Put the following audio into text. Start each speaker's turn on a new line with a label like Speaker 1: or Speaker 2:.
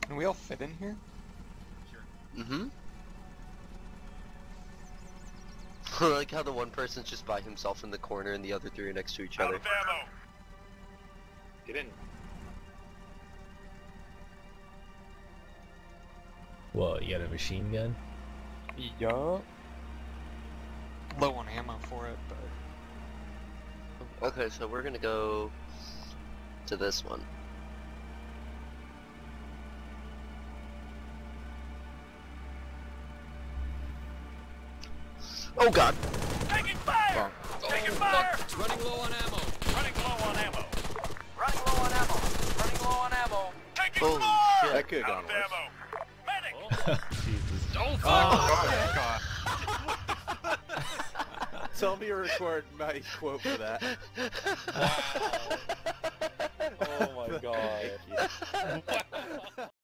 Speaker 1: Can we all fit in here?
Speaker 2: Mm-hmm. I like how the one person's just by himself in the corner and the other three are next to each other.
Speaker 3: Get in.
Speaker 4: Whoa, you got a machine gun?
Speaker 1: Yup. Low on ammo for it, but...
Speaker 2: Okay, so we're gonna go to this one. Oh god!
Speaker 3: Taking fire! Taking fire!
Speaker 5: Running low on ammo.
Speaker 3: Running low on ammo. Running low on ammo. Running low on ammo. Taking
Speaker 2: Holy
Speaker 3: fire!
Speaker 2: shit.
Speaker 6: That could have
Speaker 3: Out
Speaker 6: gone
Speaker 3: of
Speaker 6: worse.
Speaker 3: ammo. Medic!
Speaker 4: Jesus.
Speaker 5: Don't
Speaker 1: Oh, God.
Speaker 6: Tell me you record my quote for that.
Speaker 3: Oh my god.
Speaker 6: Thank you.